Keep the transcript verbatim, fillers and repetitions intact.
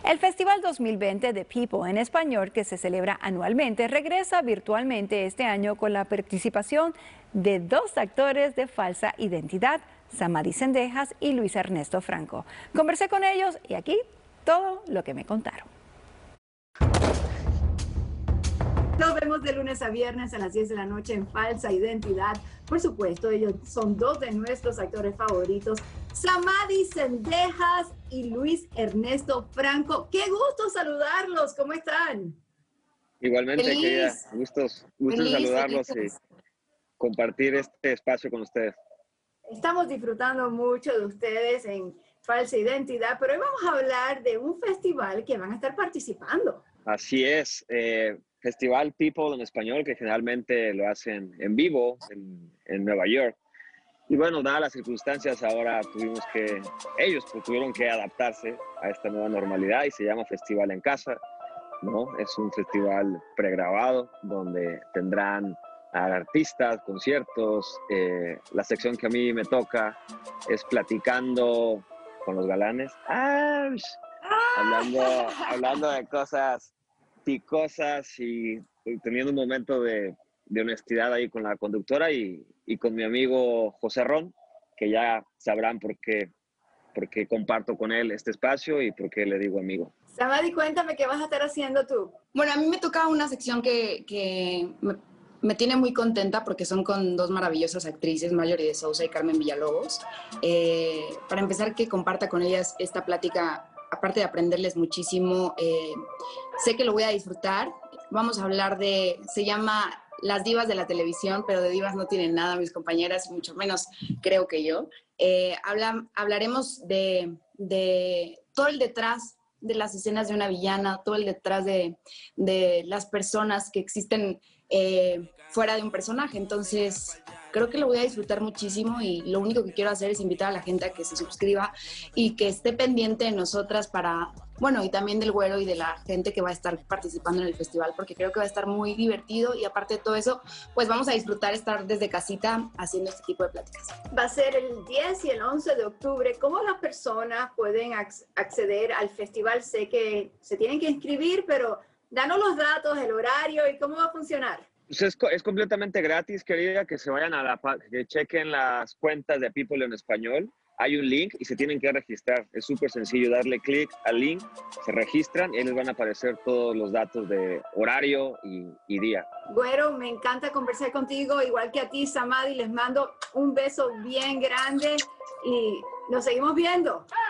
El Festival dos mil veinte de People en español, que se celebra anualmente, regresa virtualmente este año con la participación de dos actores de falsa identidad, Samadhi Sendejas y Luis Ernesto Franco. Conversé con ellos y aquí todo lo que me contaron. Nos vemos de lunes a viernes a las diez de la noche en Falsa Identidad. Por supuesto, ellos son dos de nuestros actores favoritos, Samadhi Sendejas y Luis Ernesto Franco. ¡Qué gusto saludarlos! ¿Cómo están? Igualmente, Feliz. querida. Gustos, gustos Feliz, saludarlos felices. y compartir este espacio con ustedes. Estamos disfrutando mucho de ustedes en Falsa Identidad, pero hoy vamos a hablar de un festival que van a estar participando. Así es, eh, Festival People en español, que generalmente lo hacen en vivo en, en Nueva York. Y bueno, dadas las circunstancias, ahora tuvimos que, ellos pues, tuvieron que adaptarse a esta nueva normalidad y se llama Festival en Casa, ¿no? Es un festival pregrabado donde tendrán a artistas, conciertos. Eh, la sección que a mí me toca es platicando con los galanes. ¡Ay! Hablando, hablando de cosas picosas y, y teniendo un momento de, de honestidad ahí con la conductora y, y con mi amigo José Ron, que ya sabrán por qué, por qué comparto con él este espacio y por qué le digo amigo. Samadhi, cuéntame qué vas a estar haciendo tú. Bueno, a mí me toca una sección que, que me, me tiene muy contenta porque son con dos maravillosas actrices, Marjorie de Sousa y Carmen Villalobos. Eh, para empezar, que comparta con ellas esta plática, aparte de aprenderles muchísimo, eh, sé que lo voy a disfrutar. Vamos a hablar de, se llama Las divas de la televisión, pero de divas no tienen nada mis compañeras, y mucho menos creo que yo. Eh, habla, hablaremos de, de todo el detrás de las escenas de una villana, todo el detrás de, de las personas que existen eh, fuera de un personaje. Entonces, creo que lo voy a disfrutar muchísimo y lo único que quiero hacer es invitar a la gente a que se suscriba y que esté pendiente de nosotras para, bueno, y también del Güero y de la gente que va a estar participando en el festival, porque creo que va a estar muy divertido y aparte de todo eso, pues vamos a disfrutar estar desde casita haciendo este tipo de pláticas. Va a ser el diez y el once de octubre. ¿Cómo las personas pueden acceder al festival? Sé que se tienen que inscribir, pero danos los datos, el horario y cómo va a funcionar. Pues es, es completamente gratis, querida, que se vayan a la, que chequen las cuentas de People en español. Hay un link y se tienen que registrar. Es súper sencillo, darle clic al link, se registran y ahí les van a aparecer todos los datos de horario y, y día. Güero, me encanta conversar contigo, igual que a ti, Samadhi. Les mando un beso bien grande y nos seguimos viendo.